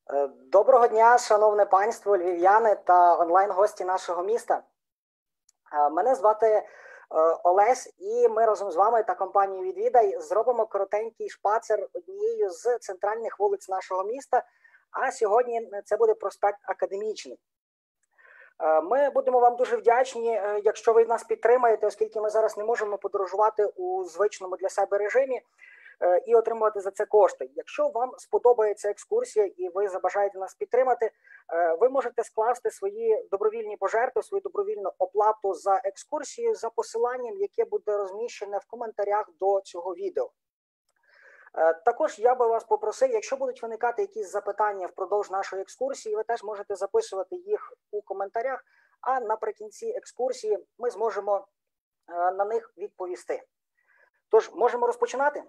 Доброго дня, шановне панство, львів'яни та онлайн-гості нашого міста. Мене звати Олесь, і ми разом з вами та компанією «Відвідай» зробимо коротенький шпацер однією з центральних вулиць нашого міста, а сьогодні це буде проспект Академічний. Ми будемо вам дуже вдячні, якщо ви нас підтримаєте, оскільки ми зараз не можемо подорожувати у звичному для себе режимі і отримувати за це кошти. Якщо вам сподобається екскурсія і ви забажаєте нас підтримати, ви можете скласти свої добровільні пожертви, свою добровільну оплату за екскурсію за посиланням, яке буде розміщене в коментарях до цього відео. Також я би вас попросив, якщо будуть виникати якісь запитання впродовж нашої екскурсії, ви теж можете записувати їх у коментарях, а наприкінці екскурсії ми зможемо на них відповісти. Тож, можемо розпочинати?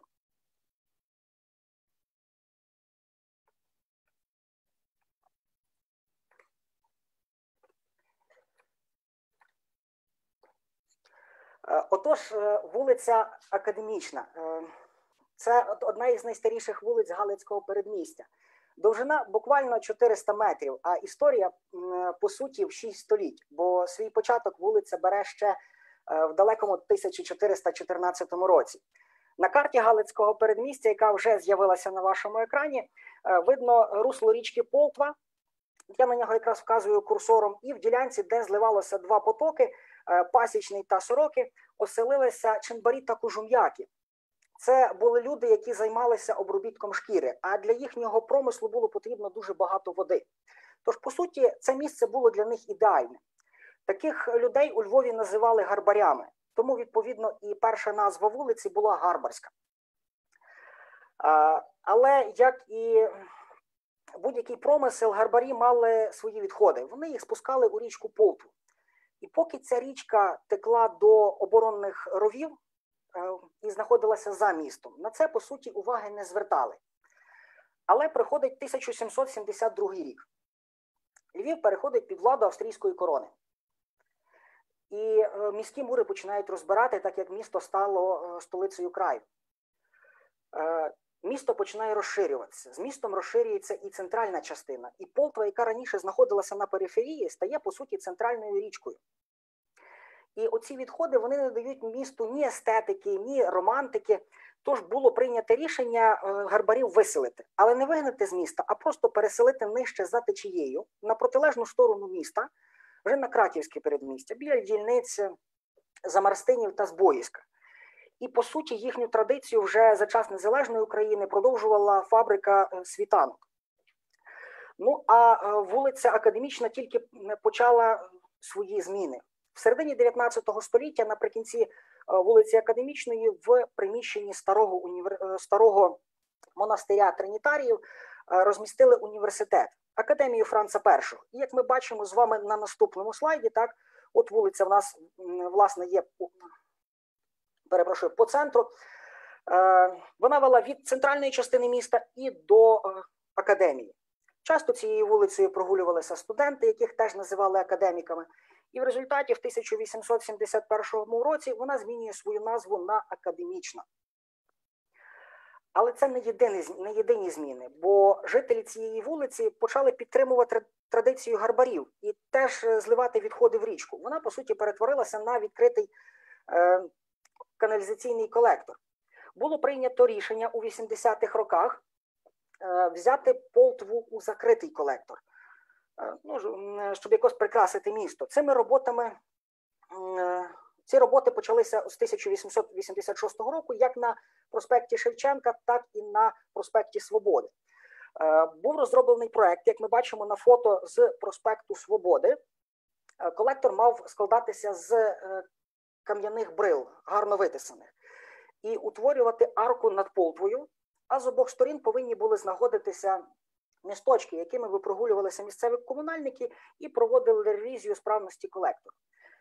Отож, вулиця Академічна. Це одна із найстаріших вулиць Галицького передмістя. Довжина буквально 400 метрів, а історія, по суті, в 6 століть, бо свій початок вулиця бере ще в далекому 1414 році. На карті Галицького передмістя, яка вже з'явилася на вашому екрані, видно русло річки Полтва. Я на нього якраз вказую курсором. І в ділянці, де зливалося два потоки, Пасічний та Сороки, оселилися чинбарі та кожум'яки. Це були люди, які займалися обробітком шкіри, а для їхнього промислу було потрібно дуже багато води. Тож, по суті, це місце було для них ідеальне. Таких людей у Львові називали гарбарями, тому, відповідно, і перша назва вулиці була Гарбарська. Але, як і будь-який промисел, гарбарі мали свої відходи. Вони їх спускали у річку Полтву. І поки ця річка текла до оборонних ровів і знаходилася за містом, на це, по суті, уваги не звертали. Але приходить 1772 рік. Львів переходить під владу австрійської корони. І міські мури починають розбирати, так як місто стало столицею краю. Місто починає розширюватися. З містом розширюється і центральна частина. І Полтва, яка раніше знаходилася на периферії, стає, по суті, центральною річкою. І оці відходи, вони не дають місту ні естетики, ні романтики. Тож було прийнято рішення гарбарів виселити. Але не вигнати з міста, а просто переселити нижче за течією, на протилежну сторону міста, вже на Краківське передмістя, біля дільниць Замарстинів та Збоїська. І, по суті, їхню традицію вже за час незалежної України продовжувала фабрика світанок. Ну, а вулиця Академічна тільки почала свої зміни. В середині 19 століття, наприкінці вулиці Академічної, в приміщенні старого монастиря Тринітаріїв розмістили університет, Академію Франца І. І, як ми бачимо з вами на наступному слайді, так, от вулиця в нас, власне, є, по центру. Вона вела від центральної частини міста і до академії. Часто цією вулицею прогулювалися студенти, яких теж називали академіками. І в результаті в 1871 році вона змінює свою назву на Академічна. Але це не єдині зміни, бо жителі цієї вулиці почали підтримувати традицію гарбарів і теж зливати відходи в річку. Вона, по суті, перетворилася на відкритий каналізаційний колектор. Було прийнято рішення у 80-х роках взяти Полтву у закритий колектор, щоб якось прикрасити місто. Ці роботи почалися з 1886 року як на проспекті Шевченка, так і на проспекті Свободи. Був розроблений проект, як ми бачимо на фото з проспекту Свободи. Колектор мав складатися з кам'яних брил, гарно витисаних, і утворювати арку над Полтвою, а з обох сторін повинні були знаходитися місточки, якими випрогулювалися місцеві комунальники і проводили ревізію справності колектора.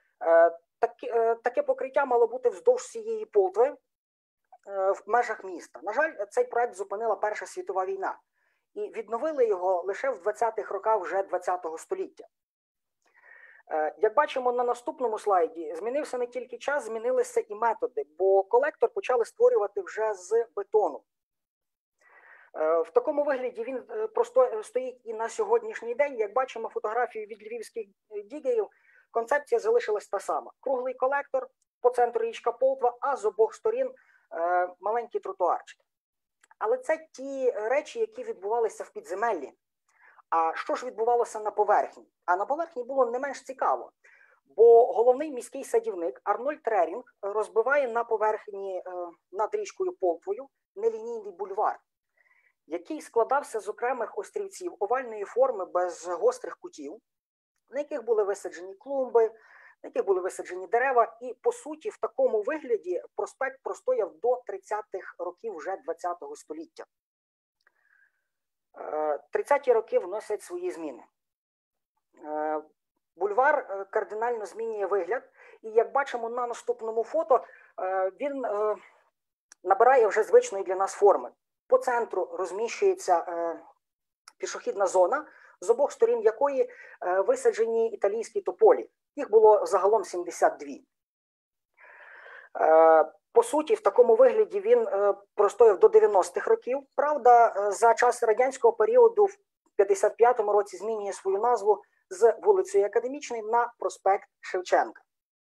Таке покриття мало бути вздовж всієї Полтви в межах міста. На жаль, цей проект зупинила Перша світова війна, і відновили його лише в 20-х роках вже ХХ століття. Як бачимо на наступному слайді, змінився не тільки час, змінилися і методи, бо колектор почали створювати вже з бетону. В такому вигляді він просто стоїть і на сьогоднішній день. Як бачимо фотографію від львівських дігерів, концепція залишилась та сама. Круглий колектор, по центру річка Полтва, а з обох сторін маленький тротуарчик. Але це ті речі, які відбувалися в підземеллі. А що ж відбувалося на поверхні? А на поверхні було не менш цікаво. Бо головний міський садівник Арнольд Рерінг розбиває на поверхні над річкою Полтвою нелінійний бульвар, який складався з окремих острівців овальної форми без гострих кутів, на яких були висаджені клумби, на яких були висаджені дерева. І, по суті, в такому вигляді проспект простояв до 30-х років вже ХХ століття. 30-ті роки вносять свої зміни. Бульвар кардинально змінює вигляд, і, як бачимо на наступному фото, він набирає вже звичної для нас форми. По центру розміщується пішохідна зона, з обох сторін якої висаджені італійські тополі. Їх було загалом 72. По суті, в такому вигляді він простояв до 90-х років. Правда, за час радянського періоду в 55-му році змінює свою назву з вулицею Академічної на проспект Шевченка.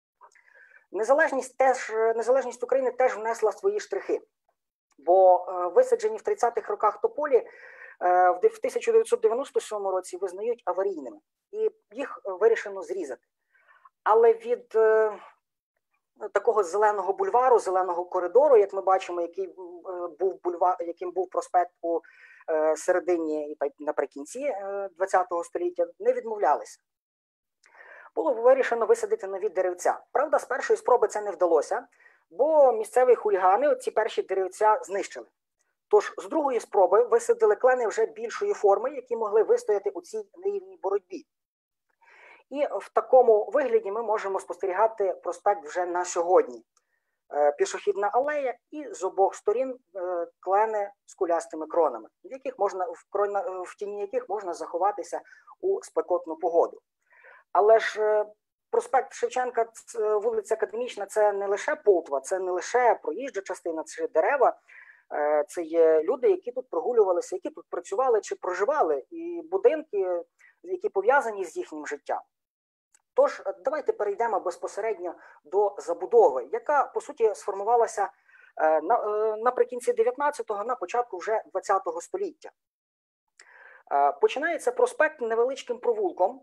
Незалежність України теж внесла свої штрихи, бо висаджені в 30-х роках тополі в 1997 році визнають аварійними, і їх вирішено зрізати. Але від такого зеленого бульвару, зеленого коридору, як ми бачимо, яким був проспект у середині і наприкінці ХХ століття, не відмовлялися. Було вирішено висадити нові деревця. Правда, з першої спроби це не вдалося, бо місцеві хулігани ці перші деревця знищили. Тож з другої спроби висадили клени вже більшої форми, які могли вистояти у цій нерівній боротьбі. І в такому вигляді ми можемо спостерігати проспект вже на сьогодні. Пішохідна алея і з обох сторін клени з кулястими кронами, в тіні яких можна заховатися у спекотну погоду. Але ж проспект Шевченка, вулиця Академічна – це не лише Полтва, це не лише проїжджа частина, це дерева, це є люди, які тут прогулювалися, які тут працювали чи проживали, і будинки, які пов'язані з їхнім життям. Тож, давайте перейдемо безпосередньо до забудови, яка, по суті, сформувалася наприкінці 19-го, на початку вже 20-го століття. Починається проспект невеличким провулком,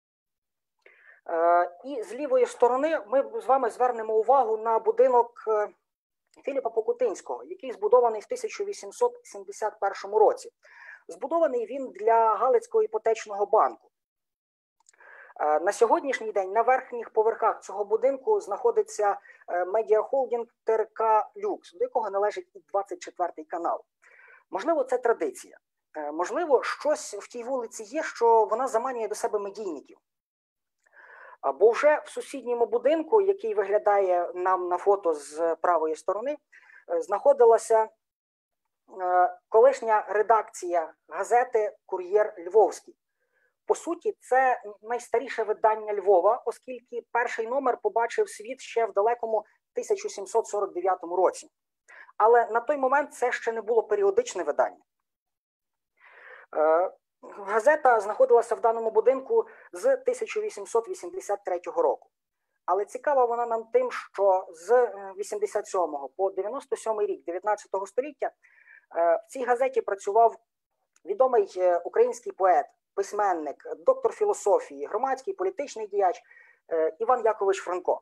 і з лівої сторони ми з вами звернемо увагу на будинок Філіпа Покутинського, який збудований в 1871 році. Збудований він для Галицького іпотечного банку. На сьогоднішній день на верхніх поверхах цього будинку знаходиться медіахолдинг ТРК «Люкс», до якого належить і 24-й канал. Можливо, це традиція. Можливо, щось в тій вулиці є, що вона заманює до себе медійників. Бо вже в сусідньому будинку, який виглядає нам на фото з правої сторони, знаходилася колишня редакція газети «Кур'єр Львовський». По суті, це найстаріше видання Львова, оскільки перший номер побачив світ ще в далекому 1749 році. Але на той момент це ще не було періодичне видання. Газета знаходилася в даному будинку з 1883 року. Але цікава вона нам тим, що з 87 по 97 рік 19 століття в цій газеті працював відомий український поет, письменник, доктор філософії, громадський політичний діяч Іван Якович Франко.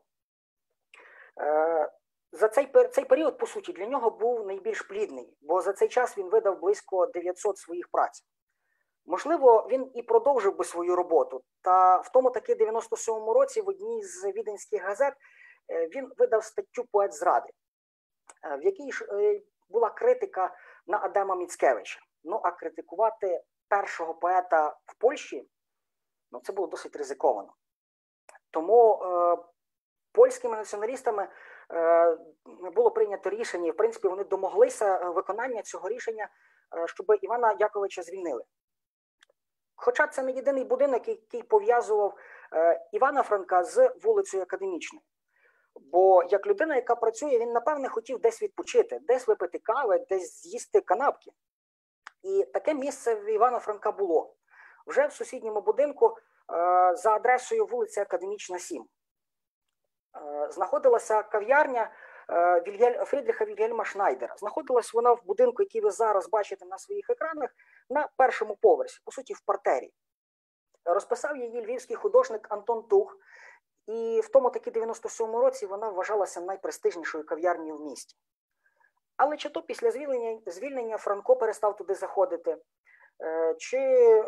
За цей період, по суті, для нього був найбільш плідний, бо за цей час він видав близько 900 своїх праць. Можливо, він і продовжив би свою роботу, та в тому таки 97-му році в одній з віденських газет він видав статтю «Поет зради», в якій була критика на Адама Міцкевича. Ну, а критикувати першого поета в Польщі, ну, це було досить ризиковано. Тому польськими націоналістами було прийнято рішення, і, в принципі, вони домоглися виконання цього рішення, щоб Івана Яковича звільнили. Хоча це не єдиний будинок, який пов'язував Івана Франка з вулицею Академічною. Бо як людина, яка працює, він, напевне, хотів десь відпочити, десь випити кави, десь з'їсти канапки. І таке місце в Івана Франка було. Вже в сусідньому будинку за адресою вулиця Академічна, 7. Знаходилася кав'ярня Фрідріха Вільгельма Шнайдера. Знаходилась вона в будинку, який ви зараз бачите на своїх екранах, на першому поверсі, по суті, в партері. Розписав її львівський художник Антон Тух, і в тому таки 97-му році вона вважалася найпрестижнішою кав'ярнею в місті. Але чи то після звільнення Франко перестав туди заходити, чи,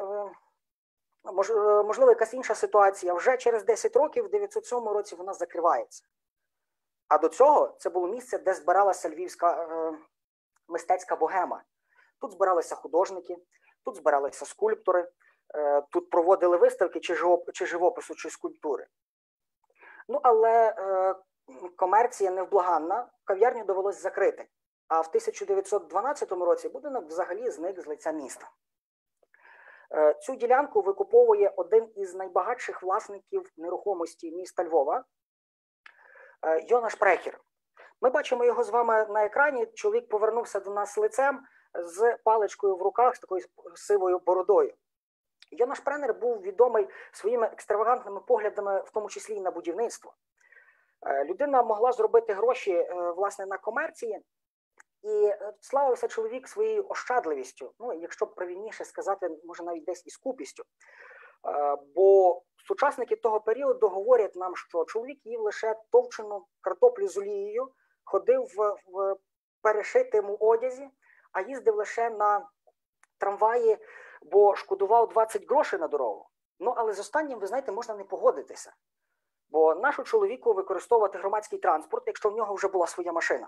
можливо, якась інша ситуація, вже через 10 років, в 907 році, вона закривається. А до цього це було місце, де збиралася львівська мистецька богема. Тут збиралися художники, тут збиралися скульптори, тут проводили виставки чи живопису, чи скульптури. Ну, але комерція невблаганна, кав'ярню довелось закрити. А в 1912 році будинок взагалі зник з лиця міста. Цю ділянку викуповує один із найбагатших власників нерухомості міста Львова – Йона Шпрехер. Ми бачимо його з вами на екрані. Чоловік повернувся до нас лицем з паличкою в руках, з такою сивою бородою. Йона Шпрехер був відомий своїми екстравагантними поглядами, в тому числі і на будівництво. Людина могла зробити гроші, власне, на комерції, і славився чоловік своєю ощадливістю, ну, якщо б правильніше сказати, може навіть десь і скупістю. Бо сучасники того періоду говорять нам, що чоловік їв лише товчену картоплю з олією, ходив в перешитому одязі, а їздив лише на трамваї, бо шкодував 20 грошей на дорогу. Ну, але з останнім, ви знаєте, можна не погодитися. Бо нашу чоловіку використовувати громадський транспорт, якщо в нього вже була своя машина.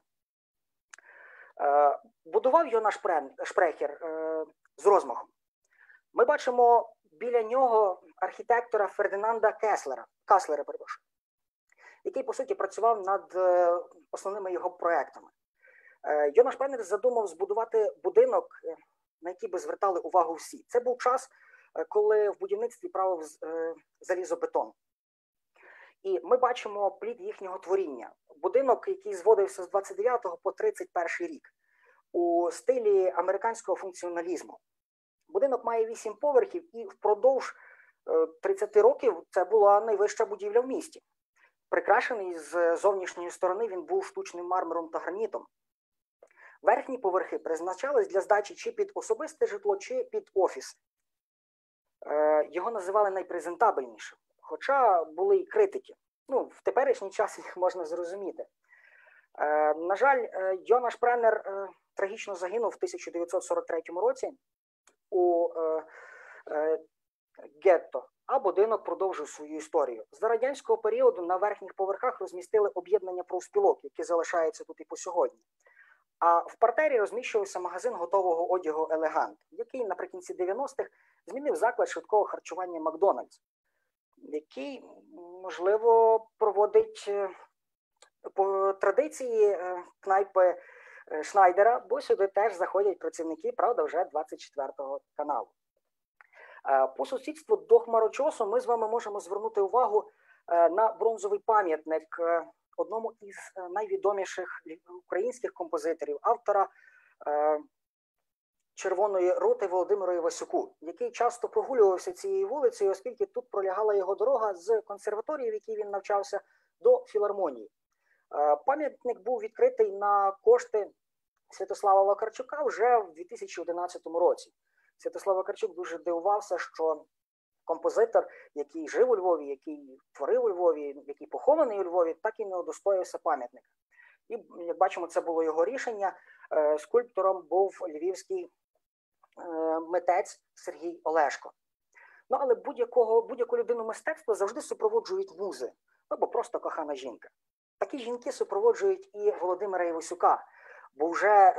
Будував Йона Шпрехер з розмахом. Ми бачимо біля нього архітектора Фердинанда Каслера, який, по суті, працював над основними його проектами. Йона Шпрехер задумав збудувати будинок, на який би звертали увагу всі. Це був час, коли в будівництві правив залізобетон. І ми бачимо плід їхнього творіння. Будинок, який зводився з 29 по 31 рік у стилі американського функціоналізму. Будинок має 8 поверхів і впродовж 30 років це була найвища будівля в місті. Прикрашений з зовнішньої сторони він був штучним мармуром та гранітом. Верхні поверхи призначались для здачі чи під особисте житло, чи під офіс. Його називали найпрезентабельнішим. Хоча були і критики. Ну, в теперішній час їх можна зрозуміти. На жаль, Йона Шпрехер трагічно загинув в 1943 році у гетто, а будинок продовжив свою історію. За радянського періоду на верхніх поверхах розмістили об'єднання профспілок, які залишаються тут і по сьогодні. А в партері розміщувався магазин готового одягу «Елегант», який наприкінці 90-х змінив заклад швидкого харчування «Макдональдс», який, можливо, проводить по традиції кнайпи Шнайдера, бо сюди теж заходять працівники, правда, вже 24-го каналу. По сусідству до хмарочосу ми з вами можемо звернути увагу на бронзовий пам'ятник одному із найвідоміших українських композиторів, автора «Червоної рути» Володимиру Івасюку, який часто прогулювався цією вулицею, оскільки тут пролягала його дорога з консерваторії, в якій він навчався, до філармонії. Пам'ятник був відкритий на кошти Святослава Вакарчука вже в 2011 році. Святослав Вакарчук дуже дивувався, що композитор, який жив у Львові, який творив у Львові, який похований у Львові, так і не удостоївся пам'ятника. І, як бачимо, це було його рішення. Скульптором був львівський митець Сергій Олешко. Ну, але будь-яку людину мистецтва завжди супроводжують музи, або просто кохана жінка. Такі жінки супроводжують і Володимира Івасюка, бо вже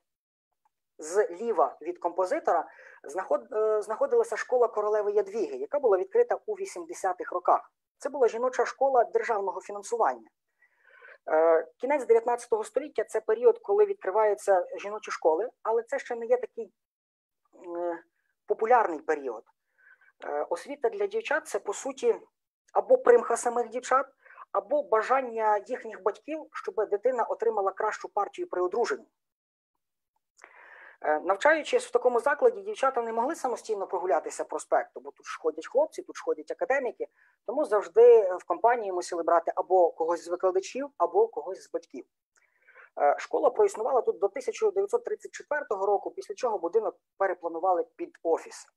зліва від композитора знаходилася школа королеви Ядвіги, яка була відкрита у 80-х роках. Це була жіноча школа державного фінансування. Кінець 19 століття – це період, коли відкриваються жіночі школи, але це ще не є такий популярний період. Освіта для дівчат – це, по суті, або примха самих дівчат, або бажання їхніх батьків, щоб дитина отримала кращу партію при одруженні. Навчаючись в такому закладі, дівчата не могли самостійно прогулятися проспекту, бо тут ж ходять хлопці, тут ж ходять академіки, тому завжди в компанії мусили брати або когось з викладачів, або когось з батьків. Школа проіснувала тут до 1934 року, після чого будинок перепланували під офіс.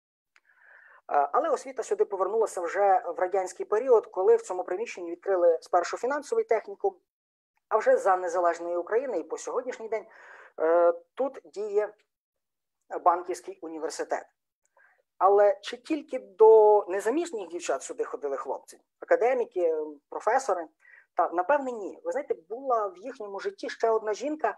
Але освіта сюди повернулася вже в радянський період, коли в цьому приміщенні відкрили спершу фінансовий технікум, а вже за незалежної України і по сьогоднішній день тут діє банківський університет. Але чи тільки до незаміжніх дівчат сюди ходили хлопці, академіки, професори? Та, напевне, ні. Ви знаєте, була в їхньому житті ще одна жінка,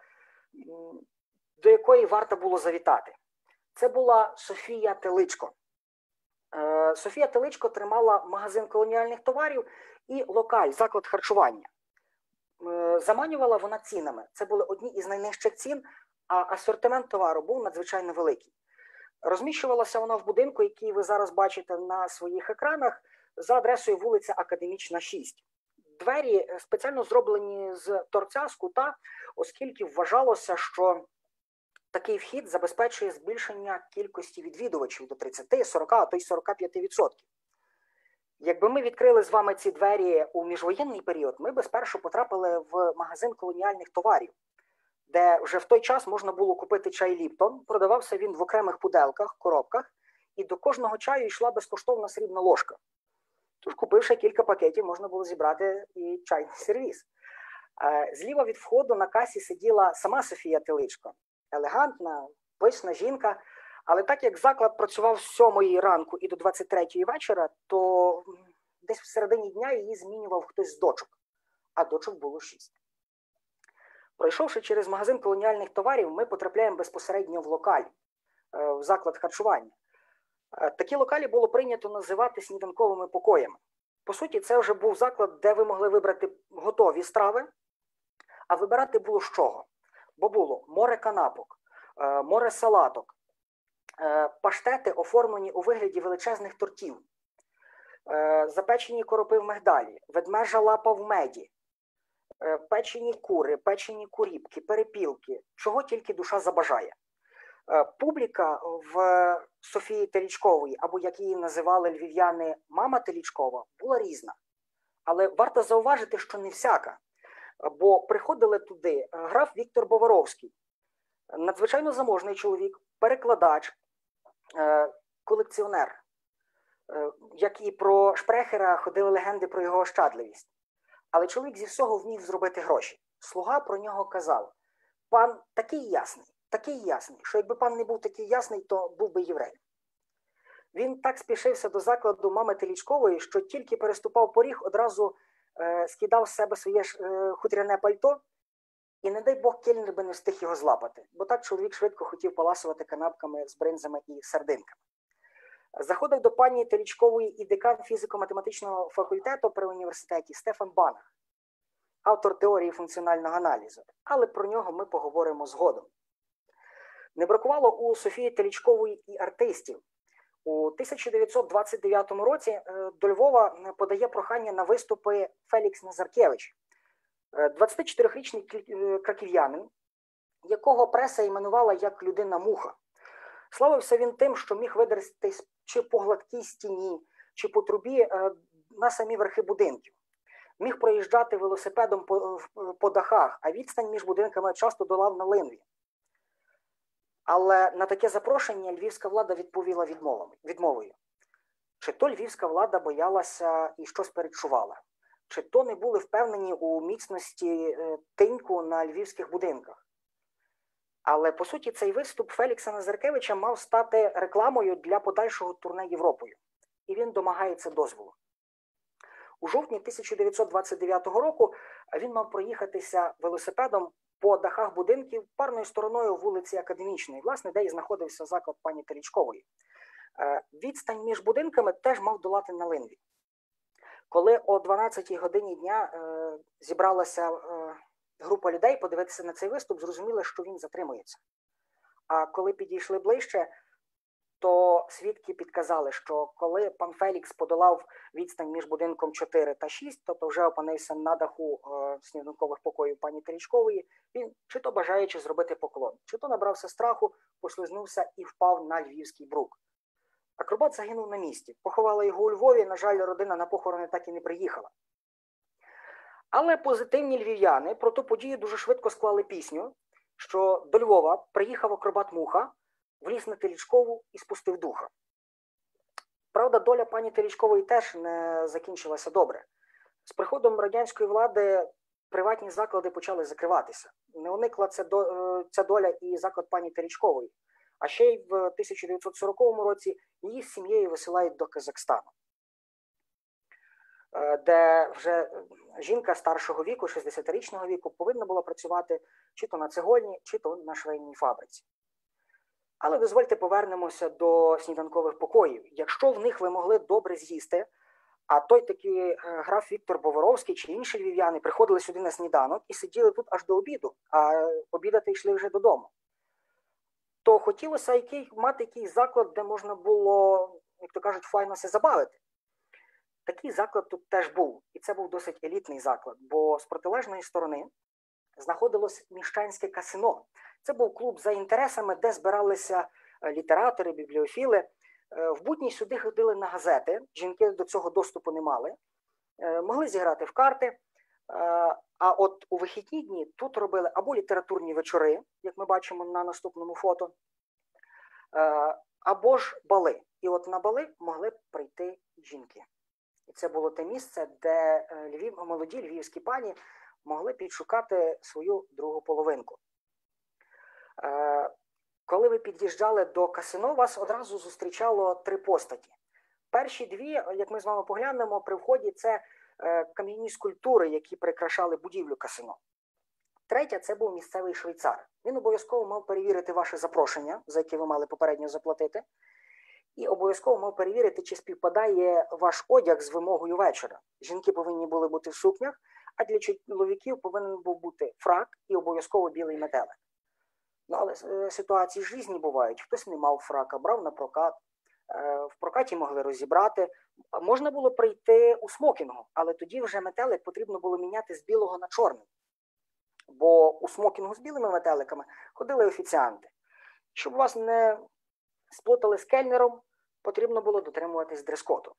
до якої варто було завітати. Це була Софія Теличко. Софія Теличко тримала магазин колоніальних товарів і локаль, заклад харчування. Заманювала вона цінами. Це були одні із найнижчих цін, а асортимент товару був надзвичайно великий. Розміщувалася вона в будинку, який ви зараз бачите на своїх екранах, за адресою вулиця Академічна, 6. Двері спеціально зроблені з торця, з кута, оскільки вважалося, що такий вхід забезпечує збільшення кількості відвідувачів до 30, 40, а то й 45%. Якби ми відкрили з вами ці двері у міжвоєнний період, ми би спершу потрапили в магазин колоніальних товарів, де вже в той час можна було купити чай Ліптон, продавався він в окремих пуделках, коробках, і до кожного чаю йшла безкоштовна срібна ложка. Тож, купивши кілька пакетів, можна було зібрати і чайний сервіз. Зліва від входу на касі сиділа сама Софія Теличко. Елегантна, пишна жінка. Але так як заклад працював з 7 ранку і до 23 вечора, то десь в середині дня її змінював хтось з дочок. А дочок було 6. Пройшовши через магазин колоніальних товарів, ми потрапляємо безпосередньо в локаль, в заклад харчування. Такі локалі було прийнято називати сніданковими покоями. По суті, це вже був заклад, де ви могли вибрати готові страви, а вибирати було з чого. Бо було море канапок, море салаток, паштети, оформлені у вигляді величезних тортів, запечені коропи в мигдалі, ведмежа лапа в меді, печені кури, печені куріпки, перепілки, чого тільки душа забажає. Публіка в Софії Телічкової, або як її називали львів'яни мама Телічкова, була різна. Але варто зауважити, що не всяка. Бо приходили туди граф Віктор Боваровський, надзвичайно заможний чоловік, перекладач, колекціонер. Як і про Шпрехера ходили легенди про його ощадливість. Але чоловік зі всього вмів зробити гроші. Слуга про нього казав: пан такий ясний, що якби пан не був такий ясний, то був би євреєм. Він так спішився до закладу мами Телічкової, що тільки переступав поріг, одразу скидав з себе своє хутряне пальто, і не дай Бог кельнер би не встиг його злапати, бо так чоловік швидко хотів поласувати канапками з бринзами і сардинками. Заходив до пані Телічкової і декан фізико-математичного факультету при університеті Стефан Банах, автор теорії функціонального аналізу, але про нього ми поговоримо згодом. Не бракувало у Софії Телічкової і артистів. У 1929 році до Львова подає прохання на виступи Фелікс Назаркевич, 24-річний краків'янин, якого преса іменувала як людина-муха. Славився він тим, що міг видертись чи по гладкій стіні, чи по трубі на самі верхи будинків. Міг проїжджати велосипедом по дахах, а відстань між будинками часто долав на линві. Але на таке запрошення львівська влада відповіла відмовою. Чи то львівська влада боялася і щось передчувала, чи то не були впевнені у міцності тиньку на львівських будинках. Але, по суті, цей виступ Фелікса Назаркевича мав стати рекламою для подальшого турне Європою. І він домагається дозволу. У жовтні 1929 року він мав проїхатися велосипедом по дахах будинків парною стороною вулиці Академічної, власне, де і знаходився заклад пані Телічкової. Відстань між будинками теж мав долати на линві. Коли о 12-й годині дня зібралася група людей подивитися на цей виступ, зрозуміли, що він затримується. А коли підійшли ближче, то свідки підказали, що коли пан Фелікс подолав відстань між будинком 4 та 6, тобто вже опинився на даху сніданкових покоїв пані Терічкової, він чи то бажаючи зробити поклон, чи то набрався страху, послизнувся і впав на львівський брук. Акробат загинув на місці. Поховала його у Львові, на жаль, родина на похорони так і не приїхала. Але позитивні львів'яни про ту подію дуже швидко склали пісню, що до Львова приїхав акробат Муха, вліз на Телічкову і спустив духа. Правда, доля пані Телічкової теж не закінчилася добре. З приходом радянської влади приватні заклади почали закриватися. Не уникла ця доля і заклад пані Телічкової. А ще й в 1940 році її з сім'єю висилають до Казахстану, де вже жінка старшого віку, 60-річного віку, повинна була працювати чи то на цегольні, чи то на швейній фабриці. Але дозвольте повернемося до сніданкових покоїв. Якщо в них ви могли добре з'їсти, а той такий граф Віктор Боворовський чи інші львів'яни приходили сюди на сніданок і сиділи тут аж до обіду, а обідати йшли вже додому, то хотілося мати якийсь заклад, де можна було, як то кажуть, файно се забавити. Такий заклад тут теж був, і це був досить елітний заклад, бо з протилежної сторони знаходилось міщанське касино. Це був клуб за інтересами, де збиралися літератори, бібліофіли. В будні сюди ходили на газети, жінки до цього доступу не мали, могли зіграти в карти, а от у вихідні дні тут робили або літературні вечори, як ми бачимо на наступному фото, або ж бали. І от на бали могли прийти жінки. І це було те місце, де молоді львівські пані могли підшукати свою другу половинку. Коли ви під'їжджали до касино, вас одразу зустрічало три постаті. Перші дві, як ми з вами поглянемо, при вході це кам'яні скульптури, які прикрашали будівлю касино. Третя – це був місцевий швейцар. Він обов'язково мав перевірити ваше запрошення, за яке ви мали попередньо заплатити, і обов'язково мав перевірити, чи співпадає ваш одяг з вимогою вечора. Жінки повинні були бути в сукнях, а для чоловіків повинен був бути фрак і обов'язково білий метелик. Ну, але ситуації ж різні бувають. Хтось не мав фрака, брав на прокат. В прокаті могли розібрати. Можна було прийти у смокінгу, але тоді вже метелик потрібно було міняти з білого на чорний. Бо у смокінгу з білими метеликами ходили офіціанти. Щоб вас не сплутали з кельнером, потрібно було дотримуватись дрес-коду.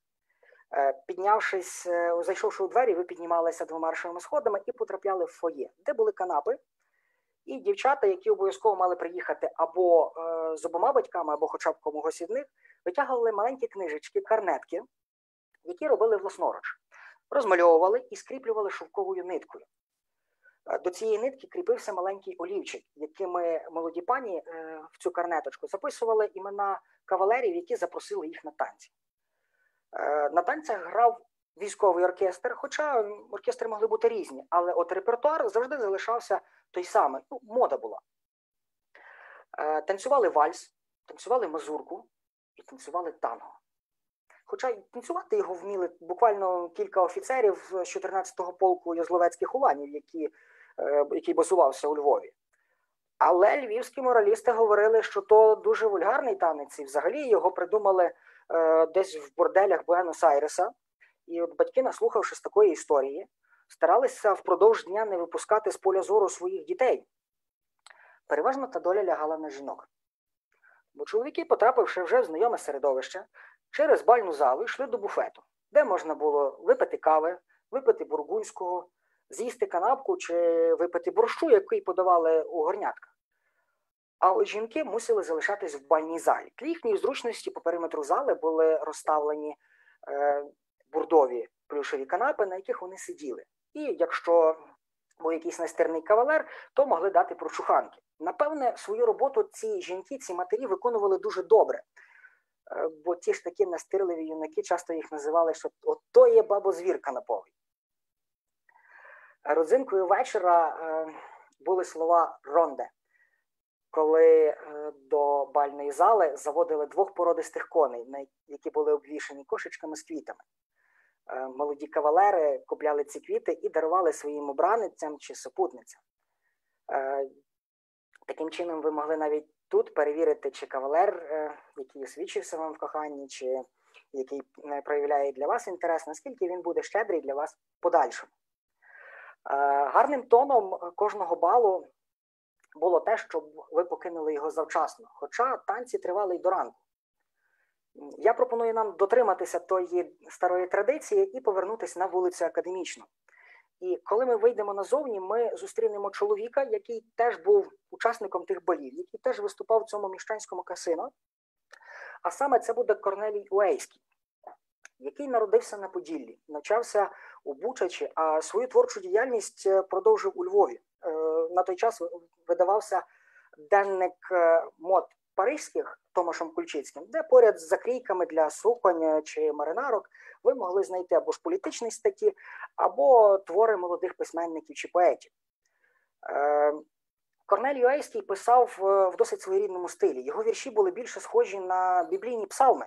Зайшовши у двері, ви піднімалися двомаршовими сходами і потрапляли в фоє, де були канапи. І дівчата, які обов'язково мали приїхати або з обома батьками, або хоча б комусь із них, витягували маленькі книжечки, карнетки, які робили власноруч. Розмальовували і скріплювали шовковою ниткою. До цієї нитки кріпився маленький олівчик, якими молоді пані в цю карнеточку записували імена кавалерів, які запросили їх на танці. На танцях грав військовий оркестр, хоча оркестри могли бути різні, але от репертуар завжди залишався той самий, мода була. Танцювали вальс, танцювали мазурку і танцювали танго. Хоча й танцювати його вміли буквально кілька офіцерів з 14-го полку Язловецьких уланів, який базувався у Львові. Але львівські моралісти говорили, що то дуже вульгарний танець, і взагалі його придумали десь в борделях Буенос-Айреса. І от батьки, наслухавшись такої історії, старалися впродовж дня не випускати з поля зору своїх дітей. Переважно та доля лягала на жінок. Бо чоловіки, потрапивши вже в знайоме середовище, через бальну залу йшли до буфету, де можна було випити кави, випити бургунського, з'їсти канапку чи випити борщу, який подавали у горнятках. А от жінки мусили залишатись в бальній залі. Для їхньої зручності по периметру зали були розставлені бурдові плюшеві канапи, на яких вони сиділи. І якщо був якийсь настирний кавалер, то могли дати прочуханки. Напевне, свою роботу ці жінки, ці матері виконували дуже добре. Бо ті ж такі настирливі юнаки часто їх називали, що «ото є бабозвір канаповий». Родзинкою вечора були слова «ронде», коли до бальної зали заводили двох породистих коней, які були обвішані кошечками з квітами. Молоді кавалери купляли ці квіти і дарували своїм обраницям чи супутницям. Таким чином ви могли навіть тут перевірити, чи кавалер, який освічився вам в коханні, чи який проявляє для вас інтерес, наскільки він буде щедрий для вас в подальшому. Гарним тоном кожного балу було те, щоб ви покинули його завчасно, хоча танці тривали й до ранку. Я пропоную нам дотриматися тої старої традиції і повернутися на вулицю Академічну. І коли ми вийдемо назовні, ми зустрінемо чоловіка, який теж був учасником тих балів, який теж виступав в цьому міщанському касино. А саме це буде Корнелій Уейський, який народився на Поділлі, навчався у Бучачі, а свою творчу діяльність продовжив у Львові. На той час видавався денник мод паризьких Томашем Кульчицьким, де поряд з закрійками для суконь чи маринарок ви могли знайти або ж політичні статті, або твори молодих письменників чи поетів. Корнелій Уейський писав в досить своєрідному стилі. Його вірші були більше схожі на біблійні псалми.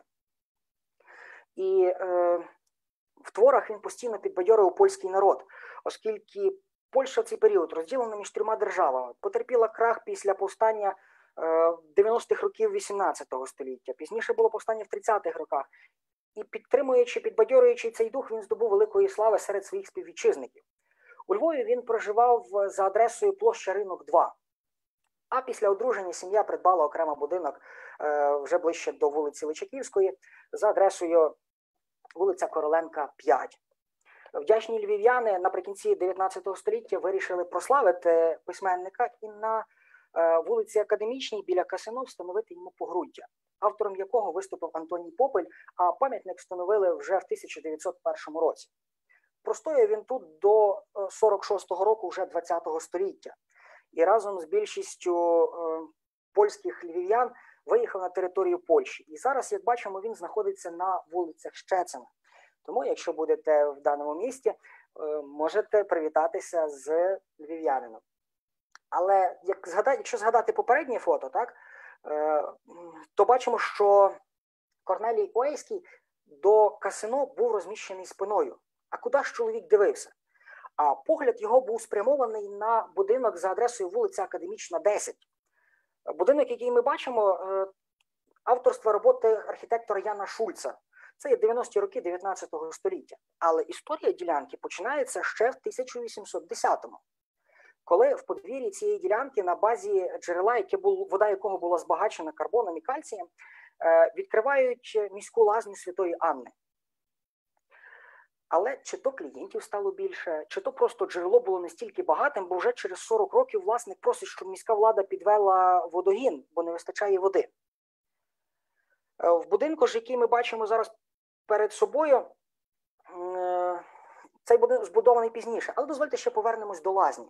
І в творах він постійно підбадьорив польський народ, оскільки Польща в цей період розділена між трьома державами, потерпіла крах після повстання 90-х років 18 століття, пізніше було повстання в 30-х роках. І підтримуючи, підбадьорюючи цей дух, він здобув великої слави серед своїх співвітчизників. У Львові він проживав за адресою площа Ринок 2. А після одруження сім'я придбала окремий будинок вже ближче до вулиці Личаківської за адресою вулиця Короленка, 5. Вдячні львів'яни наприкінці 19 століття вирішили прославити письменника і на вулиці Академічній біля касино встановити йому погруддя, автором якого виступив Антоній Попель, а пам'ятник встановили вже в 1901 році. Простояв він тут до 46-го року вже 20-го століття. І разом з більшістю польських львів'ян виїхав на територію Польщі. І зараз, як бачимо, він знаходиться на вулицях Щецина. Тому, якщо будете в даному місті, можете привітатися з львів'янином. Але якщо згадати попереднє фото, так, то бачимо, що Корнелій Уейський до касино був розміщений спиною. А куди ж чоловік дивився? А погляд його був спрямований на будинок за адресою вулиця Академічна, 10. Будинок, який ми бачимо, авторства роботи архітектора Яна Шульца. Це є 90-ті роки 19 століття. Але історія ділянки починається ще в 1810-му. Коли в подвір'ї цієї ділянки на базі джерела, вода якого була збагачена карбоном і кальцієм, відкривають міську лазню Святої Анни. Але чи то клієнтів стало більше, чи то просто джерело було настільки багатим, бо вже через 40 років власник просить, щоб міська влада підвела водогін, бо не вистачає води. В будинку ж, який ми бачимо зараз перед собою, цей будинок збудований пізніше. Але дозвольте ще повернемось до лазні.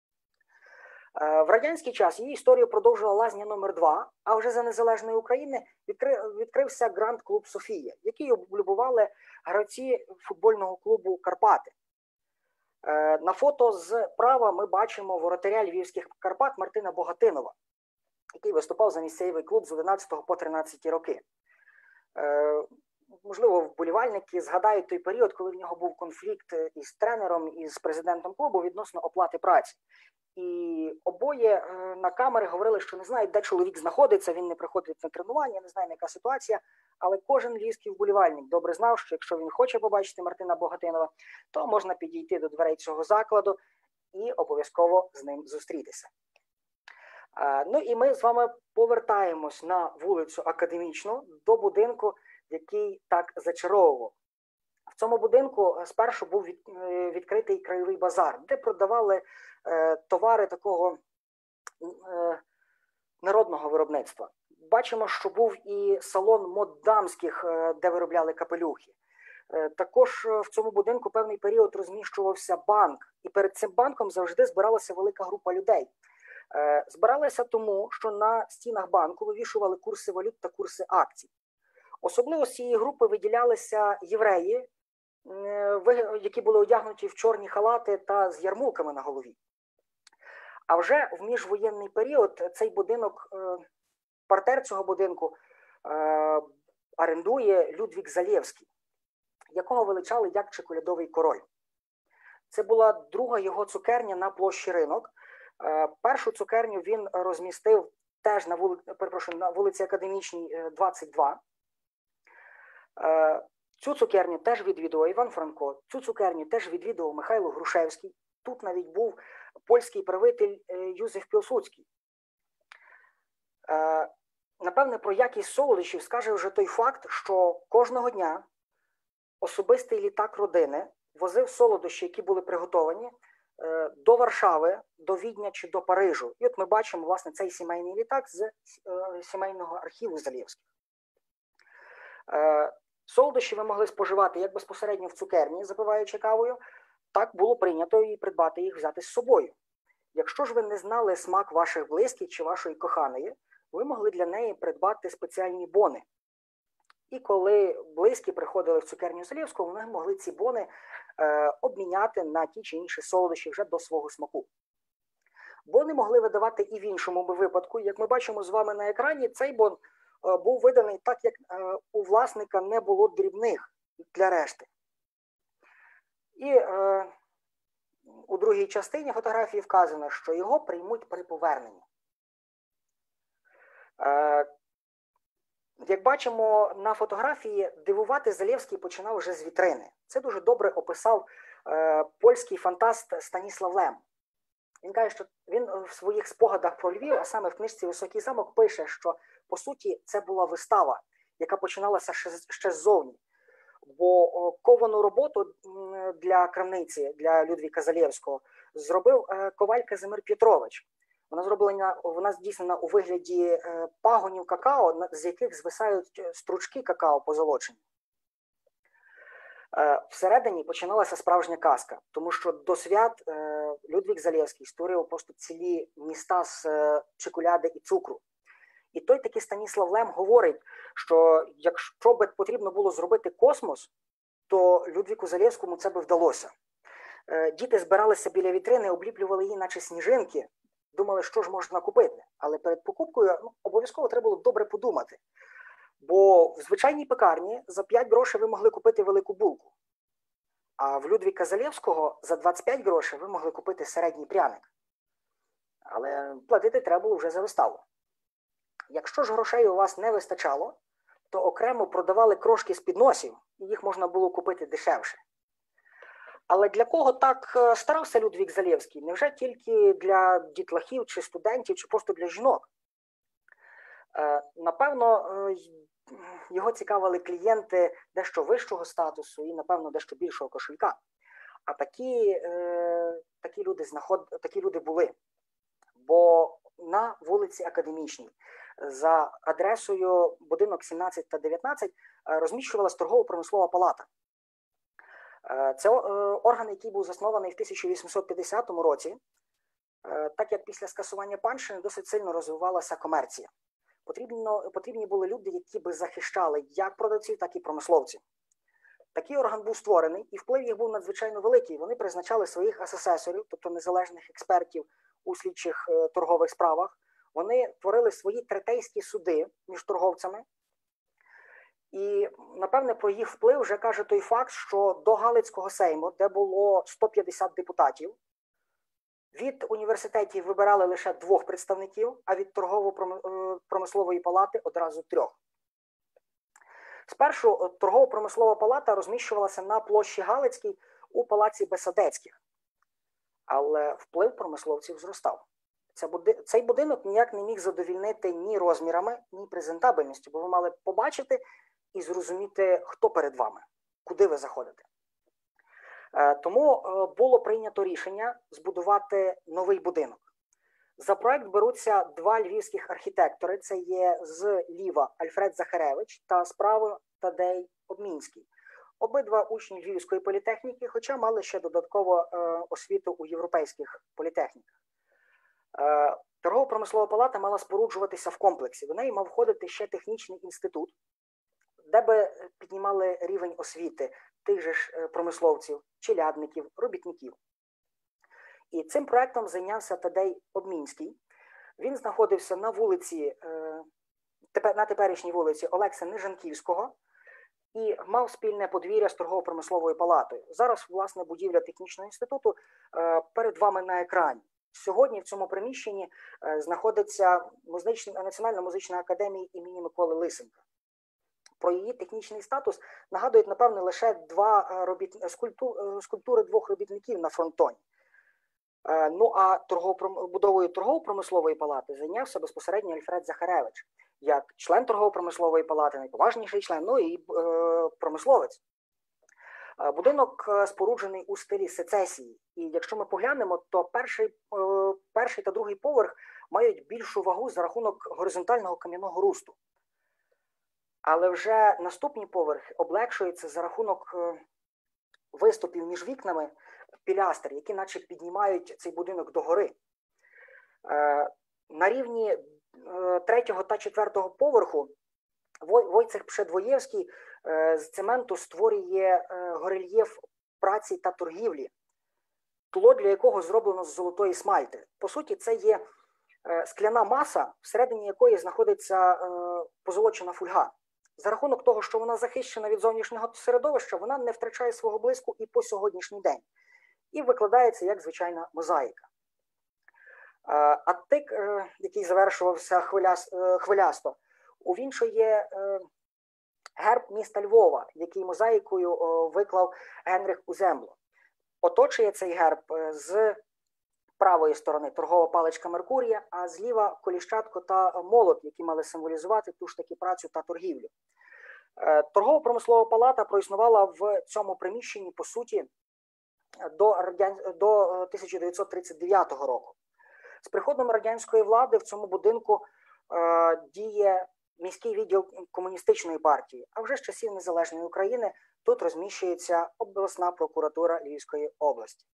В радянський час її історію продовжила лазня номер 2, а вже за незалежної України відкрився Гранд-клуб «Софія», який облюбували гравці футбольного клубу «Карпати». На фото зправа ми бачимо воротаря львівських «Карпат» Мартина Богатинова, який виступав за місцевий клуб з 11 по 13 роки. Можливо, вболівальники згадають той період, коли в нього був конфлікт із тренером, із президентом клубу відносно оплати праці. І обоє на камери говорили, що не знають, де чоловік знаходиться, він не приходить на тренування, не знає, яка ситуація. Але кожен львівський вболівальник добре знав, що якщо він хоче побачити Мартина Богатинова, то можна підійти до дверей цього закладу і обов'язково з ним зустрітися. Ну і ми з вами повертаємось на вулицю Академічну, до будинку, який так зачаровував. В цьому будинку спершу був відкритий краєвий базар, де продавали товари такого народного виробництва. Бачимо, що був і салон мод дамських, де виробляли капелюхи. Також в цьому будинку певний період розміщувався банк, і перед цим банком завжди збиралася велика група людей. Збиралися тому, що на стінах банку вивішували курси валют та курси акцій. Особливо з цієї групи виділялися євреї, які були одягнуті в чорні халати та з ярмулками на голові. А вже в міжвоєнний період цей будинок, партер цього будинку орендує Людвік Залєвський, якого величали як чоколядовий король. Це була друга його цукерня на площі Ринок. Першу цукерню він розмістив теж на вулиці Академічній, 22. Цю цукерню теж відвідував Іван Франко, цю цукерню теж відвідував Михайло Грушевський. Тут навіть був польський правитель Юзеф Пілсудський. Напевне, про якість солодощів скаже вже той факт, що кожного дня особистий літак родини возив солодощі, які були приготовані, до Варшави, до Відня чи до Парижу. І от ми бачимо, власне, цей сімейний літак з сімейного архіву Залєвських. Солодощі ви могли споживати як безпосередньо в цукерні, запиваючи кавою, так було прийнято і придбати їх, взяти з собою. Якщо ж ви не знали смак ваших близьких чи вашої коханої, ви могли для неї придбати спеціальні бони. І коли близькі приходили в цукерню Залєвського, вони могли ці бони обміняти на ті чи інші солодощі вже до свого смаку. Бони могли видавати і в іншому випадку. Як ми бачимо з вами на екрані, цей бон був виданий так, як у власника не було дрібних для решти. І у другій частині фотографії вказано, що його приймуть при поверненні. Як бачимо на фотографії, дивувати Залєвський починав вже з вітрини. Це дуже добре описав польський фантаст Станіслав Лем. Він каже, що він в своїх спогадах про Львів, а саме в книжці «Високий замок», пише, що, по суті, це була вистава, яка починалася ще ззовні. Бо ковану роботу для крамниці, для Людвіка Залєвського, зробив коваль Казимир Петрович. Вона здійснена у вигляді пагонів какао, з яких звисають стручки какао позолочені. Всередині починалася справжня казка, тому що до свят Людвік Залєвський створив просто цілі міста з чоколяди і цукру. І той таки Станіслав Лем говорить, що якщо б потрібно було зробити космос, то Людвіку Залєвському це би вдалося. Діти збиралися біля вітрини, обліплювали її наче сніжинки, думали, що ж можна купити. Але перед покупкою обов'язково треба було добре подумати. Бо в звичайній пекарні за 5 грошей ви могли купити велику булку. А в Людвіка Залєвського за 25 грошей ви могли купити середній пряник. Але платити треба було вже за виставу. Якщо ж грошей у вас не вистачало, то окремо продавали крошки з підносів, і їх можна було купити дешевше. Але для кого так старався Людвік Залєвський? Невже тільки для дітлахів, чи студентів, чи просто для жінок? Напевно, його цікавили клієнти дещо вищого статусу і, напевно, дещо більшого кошелька. А такі люди були. Бо на вулиці Академічній за адресою будинок 17 та 19 розміщувалась торгово-промислова палата. Це орган, який був заснований в 1850 році, так як після скасування панщини досить сильно розвивалася комерція. Потрібні були люди, які би захищали як продавців, так і промисловців. Такий орган був створений, і вплив їх був надзвичайно великий. Вони призначали своїх асесорів, тобто незалежних експертів у слідчих торгових справах. Вони творили свої третейські суди між торговцями. І, напевне, про їх вплив вже каже той факт, що до Галицького сейму, де було 150 депутатів, від університетів вибирали лише 2 представників, а від торгово-промислової палати одразу 3. Спершу торгово-промислова палата розміщувалася на площі Галицькій у палаці Бесадецьких. Але вплив промисловців зростав. Цей будинок ніяк не міг задовільнити ні розмірами, ні презентабельністю, бо ви мали побачити і зрозуміти, хто перед вами, куди ви заходите. Тому було прийнято рішення збудувати новий будинок. За проект беруться 2 львівських архітектори. Це є зліва Альфред Захаревич та справа Тадей Обмінський. Обидва учні Львівської політехніки, хоча мали ще додатково освіту у європейських політехніках. Торгово-промислова палата мала споруджуватися в комплексі. До неї мав входити ще технічний інститут, де би піднімали рівень освіти тих же ж промисловців, челядників, робітників. І цим проєктом зайнявся Тадей Обмінський. Він знаходився на теперішній вулиці Олекса Нижанківського і мав спільне подвір'я з торгово-промисловою палатою. Зараз, власне, будівля технічного інституту перед вами на екрані. Сьогодні в цьому приміщенні знаходиться Національна музична академія імені Миколи Лисенка. Про її технічний статус нагадують, напевно, лише скульптури двох робітників на фронтоні. Ну а будовою торгово-промислової палати зайнявся безпосередньо Альфред Захаревич, як член торгово-промислової палати, найповажніший член, ну і промисловець. Будинок споруджений у стилі сецесії, і якщо ми поглянемо, то перший та другий поверх мають більшу вагу за рахунок горизонтального кам'яного русту. Але вже наступні поверхи облегшуються за рахунок виступів між вікнами пілястр, які наче піднімають цей будинок догори. На рівні 3-го та 4-го поверху Войцех Пшедвоєвський з цементу створює горельєф праці та торгівлі, тло для якого зроблено з золотої смальти. По суті, це є скляна маса, всередині якої знаходиться позолочена фольга. За рахунок того, що вона захищена від зовнішнього середовища, вона не втрачає свого блиску і по сьогоднішній день. І викладається як звичайна мозаїка. Аттик, який завершувався хвилясто, увінчує герб міста Львова, який мозаїкою виклав Генрих Уземло. Оточує цей герб з правої сторони торгова паличка Меркурія, а зліва коліщатко та молот, які мали символізувати ту ж таки працю та торгівлю. Торгово-промислова палата проіснувала в цьому приміщенні, по суті, до 1939 року. З приходом радянської влади в цьому будинку діє міський відділ комуністичної партії, а вже з часів Незалежної України тут розміщується обласна прокуратура Львівської області.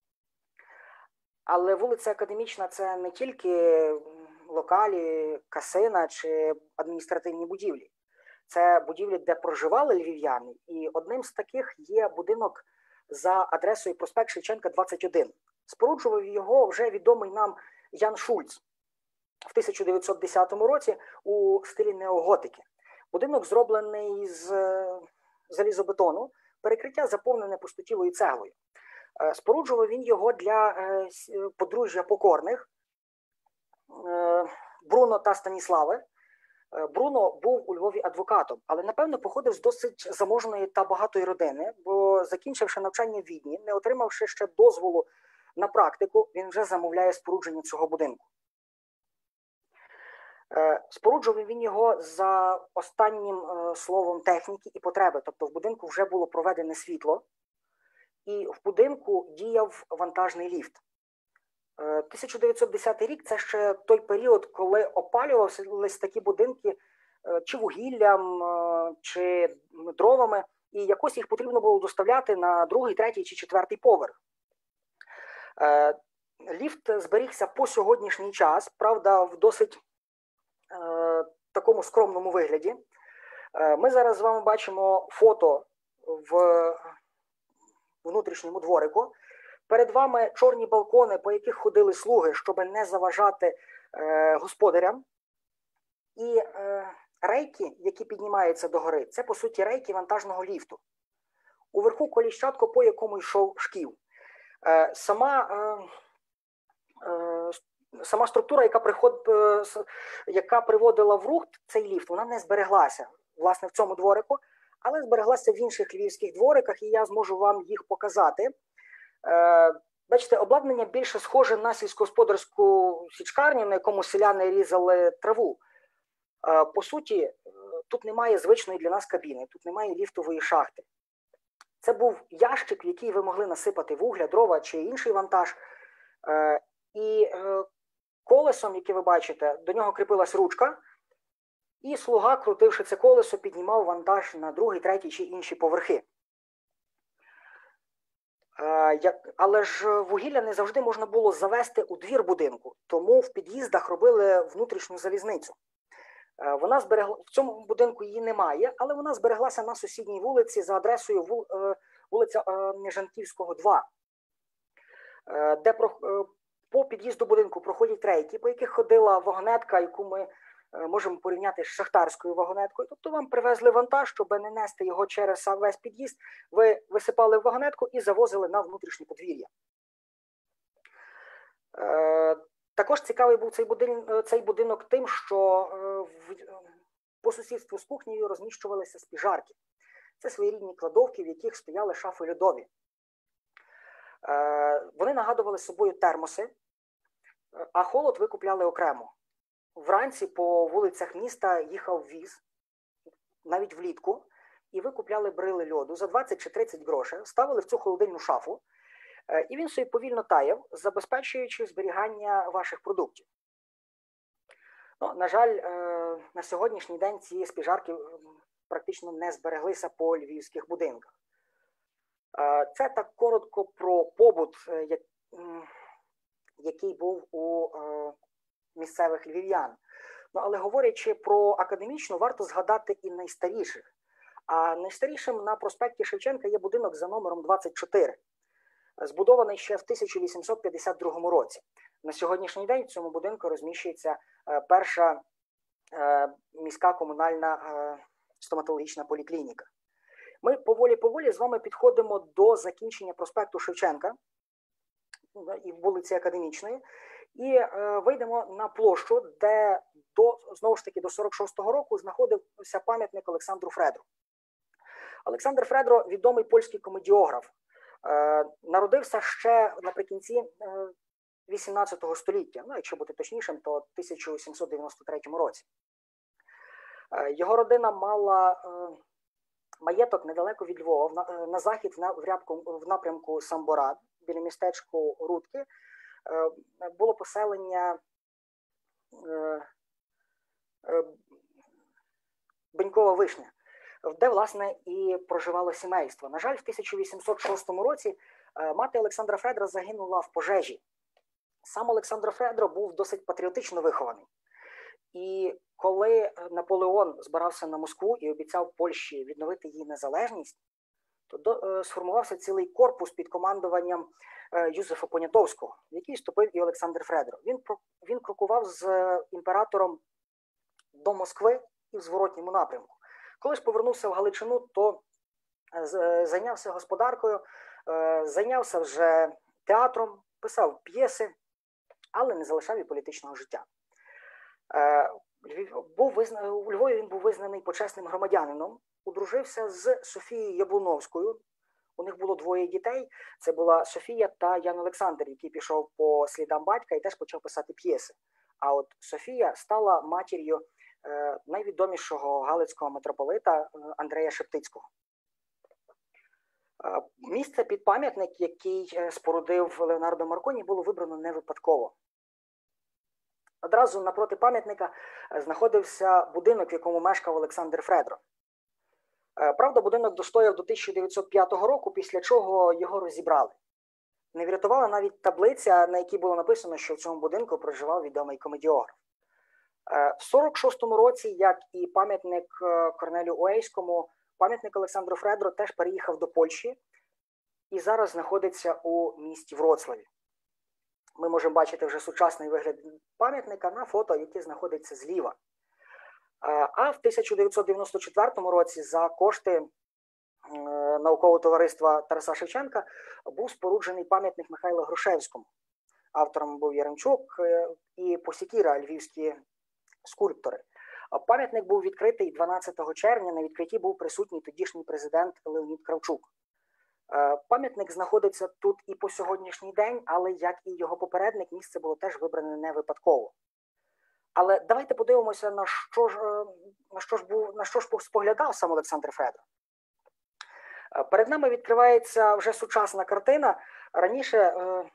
Але вулиця Академічна – це не тільки локалі, касина чи адміністративні будівлі. Це будівлі, де проживали львів'яни, і одним з таких є будинок за адресою проспект Шевченка, 21. Споруджував його вже відомий нам Ян Шульц в 1910 році у стилі неоготики. Будинок зроблений з залізобетону, перекриття заповнене пустотілою цеглою. Споруджував він його для подружжя покорних Бруно та Станіслави. Бруно був у Львові адвокатом, але, напевно, походив з досить заможної та багатої родини, бо, закінчивши навчання в Відні, не отримавши ще дозволу на практику, він вже замовляє спорудження цього будинку. Споруджував він його за останнім словом техніки і потреби, тобто в будинку вже було проведене світло, і в будинку діяв вантажний ліфт. 1910 рік – це ще той період, коли опалювалися такі будинки чи вугіллям, чи дровами, і якось їх потрібно було доставляти на другий, третій чи четвертий поверх. Ліфт зберігся по сьогоднішній час, правда, в досить такому скромному вигляді. Ми зараз з вами бачимо фото в внутрішньому дворику. Перед вами чорні балкони, по яких ходили слуги, щоб не заважати господарям. І рейки, які піднімаються догори, це, по суті, рейки вантажного ліфту. Уверху коліщатко, по якому йшов шків. Сама структура, яка приводила в рух цей ліфт, вона не збереглася, власне, в цьому дворику, але збереглася в інших львівських двориках, і я зможу вам їх показати. Бачите, обладнання більше схоже на сільськогосподарську січкарню, на якому селяни різали траву. По суті, тут немає звичної для нас кабіни, тут немає ліфтової шахти. Це був ящик, в який ви могли насипати вугля, дрова чи інший вантаж. І колесом, яке ви бачите, до нього кріпилась ручка, і слуга, крутивши це колесо, піднімав вантаж на другий, третій чи інші поверхи. Але ж вугілля не завжди можна було завести у двір будинку, тому в під'їздах робили внутрішню залізницю. В цьому будинку її немає, але вона збереглася на сусідній вулиці за адресою вулиця Нежанківського, 2, де по під'їзду будинку проходять рейки, по яких ходила вагонетка, яку ми можемо порівняти з шахтарською вагонеткою. Тобто вам привезли вантаж, щоб не нести його через весь під'їзд, ви висипали в вагонетку і завозили на внутрішнє подвір'я. Також цікавий був цей будинок тим, що по сусідству з кухнею розміщувалися спіжарки. Це своєрідні кладовки, в яких стояли шафи льодові. Вони нагадували собою термоси, а холод ви купляли окремо. Вранці по вулицях міста їхав віз, навіть влітку, і ви купляли брили льоду за 20 чи 30 грошей, ставили в цю холодильну шафу, і він собі повільно таяв, забезпечуючи зберігання ваших продуктів. Ну, на жаль, на сьогоднішній день ці спіжарки практично не збереглися по львівських будинках. Це так коротко про побут, який був у місцевих львів'ян. Ну, але говорячи про академічну, варто згадати і найстаріших. А найстарішим на проспекті Шевченка є будинок за номером 24, збудований ще в 1852 році. На сьогоднішній день в цьому будинку розміщується перша міська комунальна стоматологічна поліклініка. Ми поволі-поволі з вами підходимо до закінчення проспекту Шевченка і вулиці Академічної, і вийдемо на площу, де знову ж таки до 46-го року знаходився пам'ятник Олександру Фредру. Олександр Фредро – відомий польський комедіограф. Народився ще наприкінці 18 століття, ну, якщо бути точнішим, то в 1793 році. Його родина мала маєток недалеко від Львова, на захід в напрямку Самбора, біля містечку Рудки, було поселення Бенькова Вишня, де, власне, і проживало сімейство. На жаль, в 1806 році мати Олександра Фредра загинула в пожежі. Сам Олександр Фредро був досить патріотично вихований. І коли Наполеон збирався на Москву і обіцяв Польщі відновити її незалежність, то сформувався цілий корпус під командуванням Юзефа Понятовського, в який вступив і Олександр Фредро. Він крокував з імператором до Москви і в зворотньому напрямку. Коли ж повернувся в Галичину, то зайнявся господаркою, зайнявся вже театром, писав п'єси, але не залишав і політичного життя. У Львові він був визнаний почесним громадянином, одружився з Софією Яблуновською. У них було двоє дітей. Це була Софія та Ян Олександр, який пішов по слідам батька і теж почав писати п'єси. А от Софія стала матір'ю найвідомішого галицького митрополита Андрея Шептицького. Місце під пам'ятник, який спорудив Леонардо Марконі, було вибрано не випадково. Одразу напроти пам'ятника знаходився будинок, в якому мешкав Олександр Фредро. Правда, будинок достояв до 1905 року, після чого його розібрали. Не врятувала навіть таблиця, на якій було написано, що в цьому будинку проживав відомий комедіограф. В 46-му році, як і пам'ятник Корнелю Уейському, пам'ятник Олександру Фредро теж переїхав до Польщі і зараз знаходиться у місті Вроцлаві. Ми можемо бачити вже сучасний вигляд пам'ятника на фото, яке знаходиться зліва. А в 1994 році за кошти наукового товариства Тараса Шевченка був споруджений пам'ятник Михайлу Грушевському. Автором був Яремчук і Посікіра, львівські скульптори. Пам'ятник був відкритий 12 червня, на відкритті був присутній тодішній президент Леонід Кравчук. Пам'ятник знаходиться тут і по сьогоднішній день, але, як і його попередник, місце було теж вибране не випадково. Але давайте подивимося, на що ж споглядав сам Олександр Фредро. Перед нами відкривається вже сучасна картина. Раніше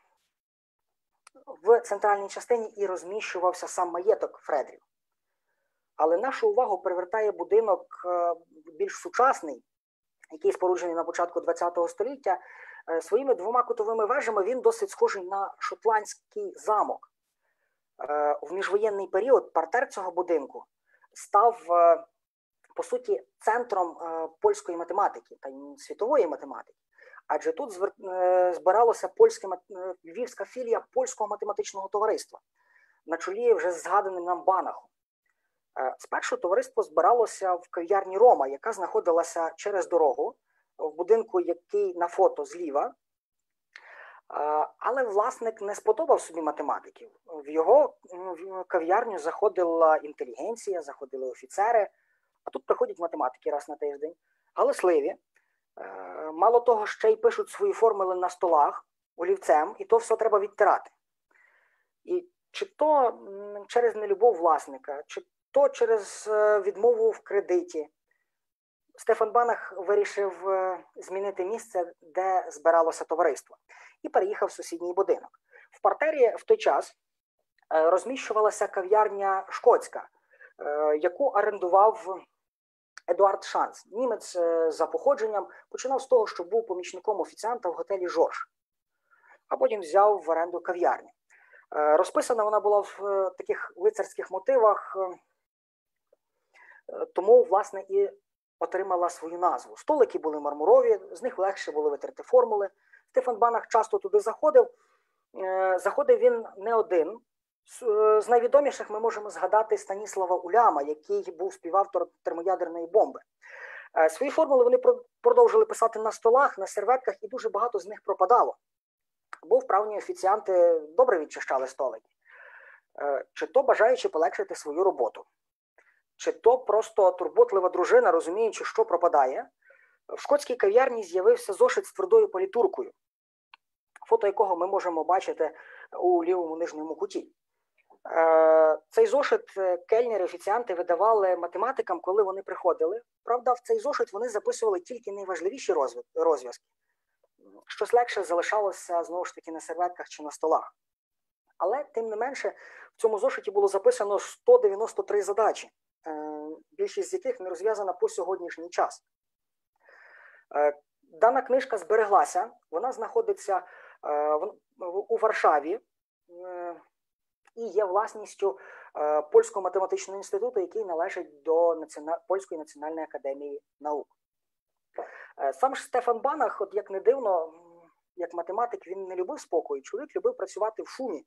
в центральній частині і розміщувався сам маєток Фредрів. Але нашу увагу привертає будинок більш сучасний, який споруджений на початку ХХ століття. Своїми двома кутовими вежами він досить схожий на шотландський замок. В міжвоєнний період партер цього будинку став, по суті, центром польської математики та світової математики. Адже тут збиралася львівська філія Польського математичного товариства на чолі вже згаданим нам Банахом. Спершу товариство збиралося в кав'ярні Рома, яка знаходилася через дорогу, в будинку, який на фото зліва. Але власник не сподобав собі математиків. В його кав'ярню заходила інтелігенція, заходили офіцери, а тут приходять математики раз на тиждень, галасливі. Мало того, ще й пишуть свої формули на столах олівцем, і то все треба відтирати. І чи то через нелюбов власника, чи то через відмову в кредиті, Стефан Банах вирішив змінити місце, де збиралося товариство, і переїхав в сусідній будинок. В партері в той час розміщувалася кав'ярня «Шкотська», яку орендував Едуард Шанс. Німець за походженням, починав з того, що був помічником офіціанта в готелі «Жорж», а потім взяв в оренду кав'ярню. Розписана вона була в таких лицарських мотивах, тому, власне, і отримала свою назву. Столики були мармурові, з них легше було витерти формули. Стефан Банах часто туди заходив. Заходив він не один. З найвідоміших ми можемо згадати Станіслава Уляма, який був співавтор термоядерної бомби. Свої формули вони продовжили писати на столах, на серветках, і дуже багато з них пропадало. Бо вправні офіціанти добре відчищали столики. Чи то бажаючи полегшити свою роботу, чи то просто турботлива дружина, розуміючи, що пропадає, в шкотській кав'ярні з'явився зошит з твердою політуркою, фото якого ми можемо бачити у лівому нижньому куті. Цей зошит кельнери, офіціанти видавали математикам, коли вони приходили. Правда, в цей зошит вони записували тільки найважливіші розв'язки. Щось легше залишалося, знову ж таки, на серветках чи на столах. Але, тим не менше, в цьому зошиті було записано 193 задачі, більшість з яких не розв'язана по сьогоднішній час. Дана книжка збереглася, вона знаходиться у Варшаві і є власністю Польського математичного інституту, який належить до Польської національної академії наук. Сам ж Стефан Банах, от як не дивно, як математик, він не любив спокою. Чоловік любив працювати в шумі,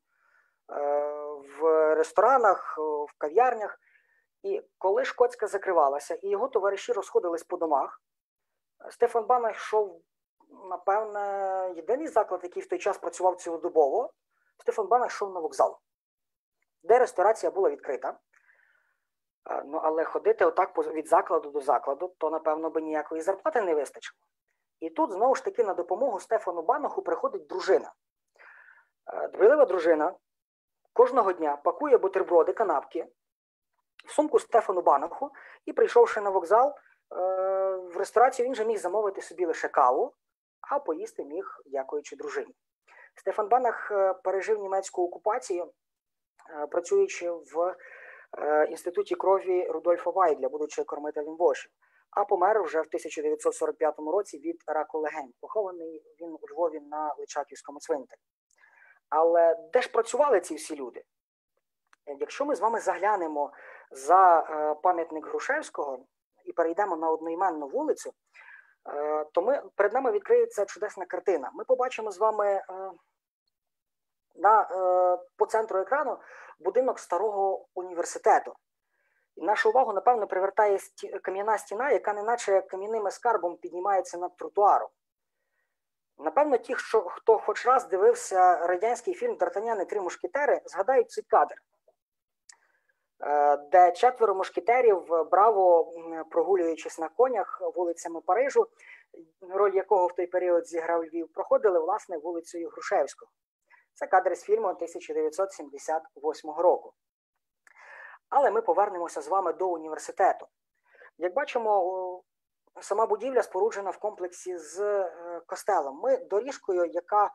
в ресторанах, в кав'ярнях. І коли Шкотська закривалася і його товариші розходились по домах, Стефан Банах йшов, напевне, єдиний заклад, який в той час працював цілодобово, Стефан Банах йшов на вокзал, де ресторація була відкрита. Ну, але ходити отак від закладу до закладу, то, напевно, би ніякої зарплати не вистачило. І тут, знову ж таки, на допомогу Стефану Банаху приходить дружина. Дбайлива дружина кожного дня пакує бутерброди, канапки в сумку Стефану Банаху і, прийшовши на вокзал, в ресторацію він же міг замовити собі лише каву, а поїсти міг, дякуючи дружині. Стефан Банах пережив німецьку окупацію, працюючи в інституті крові Рудольфа Вайгля, будучи кормителем вошів, а помер вже в 1945 році від раку легень. Похований він у Львові на Личаківському цвинтарі. Але де ж працювали ці всі люди? Якщо ми з вами заглянемо за пам'ятник Грушевського і перейдемо на одноіменну вулицю, то перед нами відкриється чудесна картина. Ми побачимо з вами по центру екрану будинок старого університету. І нашу увагу, напевно, привертає кам'яна стіна, яка неначе кам'яним скарбом піднімається над тротуаром. Напевно, ті, хто хоч раз дивився радянський фільм «Д'Артаньян і три мушкетери», згадають цей кадр, де 4 мушкетерів, браво прогулюючись на конях вулицями Парижу, роль якого в той період зіграв Львів, проходили, власне, вулицею Грушевського. Це кадр з фільму 1978 року. Але ми повернемося з вами до університету. Як бачимо, сама будівля споруджена в комплексі з костелом. Ми доріжкою, яка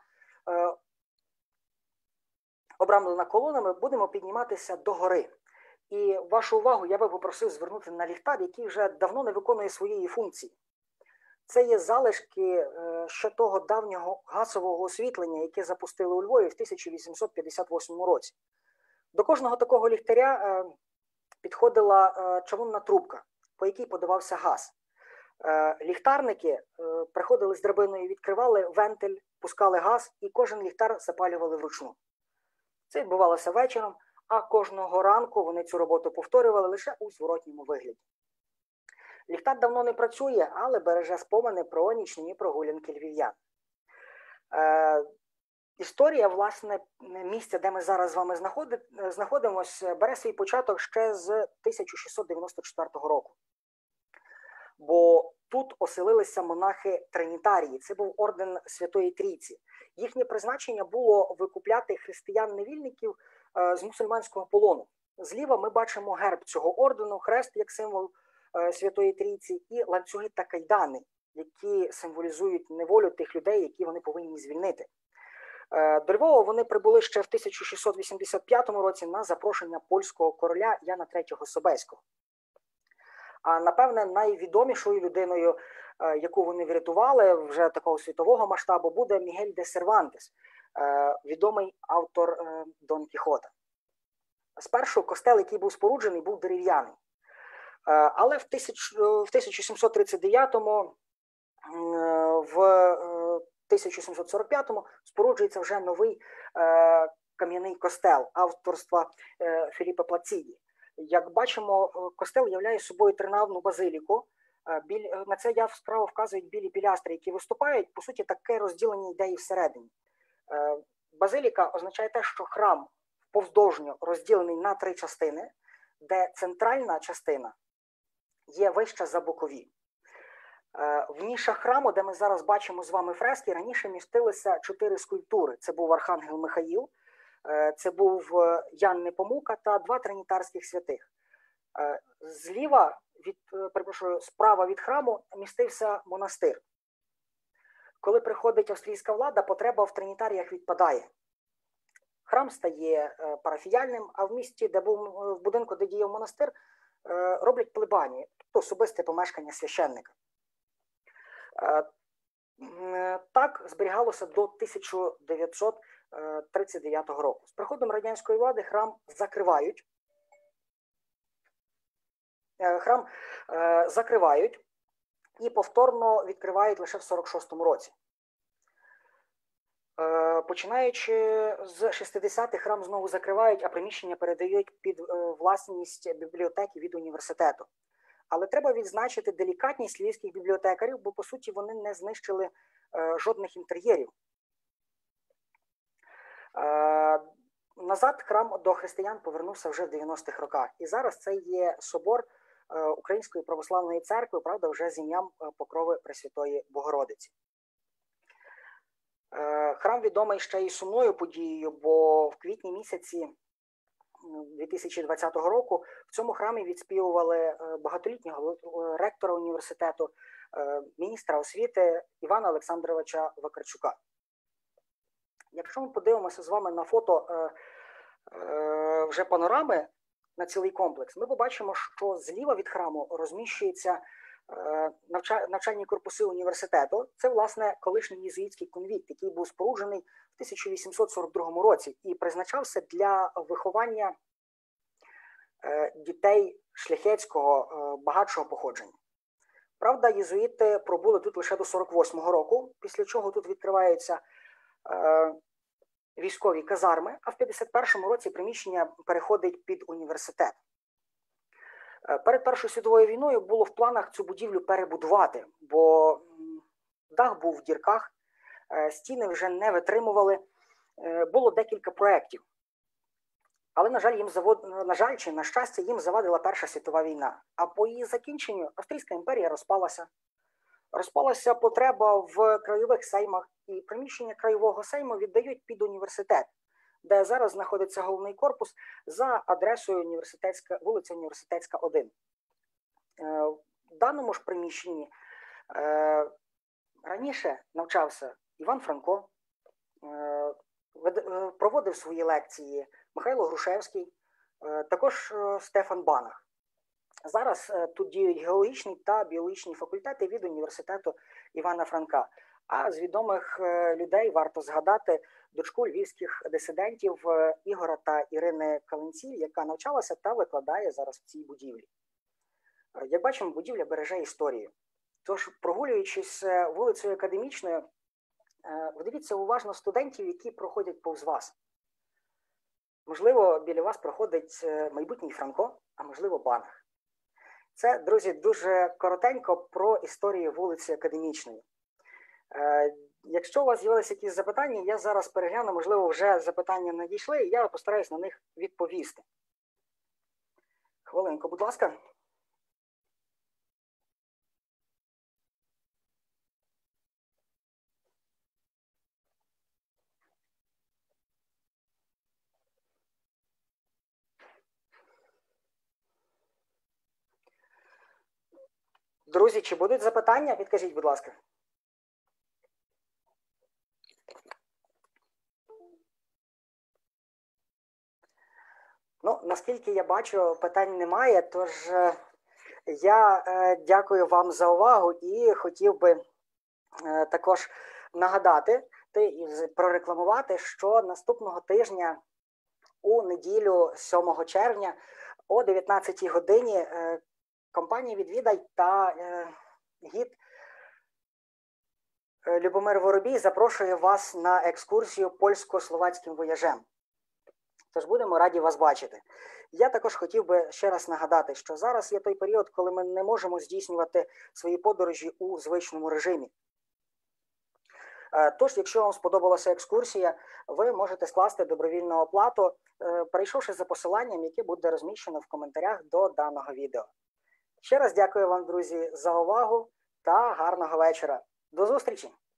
обрамлена колонами, будемо підніматися до гори. І вашу увагу я би попросив звернути на ліхтар, який вже давно не виконує своєї функції. Це є залишки ще того давнього газового освітлення, яке запустили у Львові в 1858 році. До кожного такого ліхтаря підходила чавунна трубка, по якій подавався газ. Ліхтарники приходили з драбиною, відкривали вентиль, пускали газ, і кожен ліхтар запалювали вручну. Це відбувалося вечором, а кожного ранку вони цю роботу повторювали лише у зворотньому вигляді. Ліхтар давно не працює, але береже спомини про нічні прогулянки львів'ян. Історія, власне, місця, де ми зараз з вами знаходимося, бере свій початок ще з 1694 року. Бо тут оселилися монахи Тринітарії, це був орден Святої Трійці. Їхнє призначення було викупляти християн-невільників з мусульманського полону. Зліва ми бачимо герб цього ордену, хрест як символ Святої Трійці і ланцюги та кайдани, які символізують неволю тих людей, які вони повинні звільнити. До Львова вони прибули ще в 1685 році на запрошення польського короля Яна III Собеського. А напевне, найвідомішою людиною, яку вони врятували вже такого світового масштабу, буде Мігель де Сервантес, відомий автор Дон Кіхота. Спершу костел, який був споруджений, був дерев'яний. Але в 1739-му, в 1745-му споруджується вже новий кам'яний костел авторства Філіппа Плаціді. Як бачимо, костел являє собою тринавну базиліку. На це яскраво вказують білі пілястри, які виступають. По суті, таке розділення ідеї всередині. Базиліка означає те, що храм повздовжньо розділений на три частини, де центральна частина є вища за бокові. В нішах храму, де ми зараз бачимо з вами фрески, раніше містилися 4 скульптури. Це був Архангел Михаїл, це був Ян Непомука та 2 тринітарських святих. Справа від храму містився монастир. Коли приходить австрійська влада, потреба в тринітаріях відпадає. Храм стає парафіяльним, а в місті, в будинку, де діяв монастир, роблять плебанію, тобто особисте помешкання священника. Так зберігалося до 1939 року. З приходом радянської влади храм закривають і повторно відкривають лише в 1946 році. Починаючи з 60-х, храм знову закривають, а приміщення передають під власність бібліотеки від університету. Але треба відзначити делікатність львівських бібліотекарів, бо, по суті, вони не знищили жодних інтер'єрів. Назад храм до християн повернувся вже в 90-х роках. І зараз це є собор Української православної церкви, правда, вже з ім'ям Покрови Пресвятої Богородиці. Храм відомий ще й сумною подією, бо в квітні місяці 2020 року в цьому храмі відспівували багатолітнього ректора університету, міністра освіти Івана Олександровича Вакарчука. Якщо ми подивимося з вами на фото вже панорами на цілий комплекс, ми побачимо, що зліва від храму розміщуються навчальні корпуси університету. Це, власне, колишній єзуїтський конвент, який був споруджений в 1842 році і призначався для виховання дітей шляхетського, багатшого походження. Правда, єзуїти пробули тут лише до 48-го року, після чого тут відкриваються військові казарми, а в 51-му році приміщення переходить під університет. Перед Першою світовою війною було в планах цю будівлю перебудувати, бо дах був в дірках, стіни вже не витримували, було декілька проєктів. Але, на жаль, чи на щастя, їм завадила Перша світова війна. А по її закінченню Австрійська імперія розпалася. Розпалася потреба в краєвих сеймах, і приміщення краєвого сейму віддають під університет, де зараз знаходиться головний корпус за адресою вулиця Університетська, 1. В даному ж приміщенні раніше навчався Іван Франко, проводив свої лекції Михайло Грушевський, також Стефан Банах. Зараз тут діють геологічні та біологічні факультети від університету Івана Франка. А з відомих людей варто згадати дочку львівських дисидентів Ігора та Ірини Каленців, яка навчалася та викладає зараз в цій будівлі. Як бачимо, будівля береже історію. Тож, прогулюючись вулицею Академічною, вдивіться уважно студентів, які проходять повз вас. Можливо, біля вас проходить майбутній Франко, а можливо, Банах. Це, друзі, дуже коротенько про історію вулиці Академічної. Якщо у вас з'явилися якісь запитання, я зараз перегляну, можливо, вже запитання надійшли, і я постараюсь на них відповісти. Хвилинку, будь ласка. Друзі, чи будуть запитання? Підкажіть, будь ласка. Ну, наскільки я бачу, питань немає, тож я дякую вам за увагу і хотів би також нагадати і прорекламувати, що наступного тижня у неділю 7 червня о 19 годині компанія «Відвідай» та гід Любомир Воробій запрошує вас на екскурсію польсько-словацьким вояжем. Тож будемо раді вас бачити. Я також хотів би ще раз нагадати, що зараз є той період, коли ми не можемо здійснювати свої подорожі у звичному режимі. Тож, якщо вам сподобалася екскурсія, ви можете скласти добровільну оплату, перейшовши за посиланням, яке буде розміщено в коментарях до даного відео. Ще раз дякую вам, друзі, за увагу та гарного вечора. До зустрічі!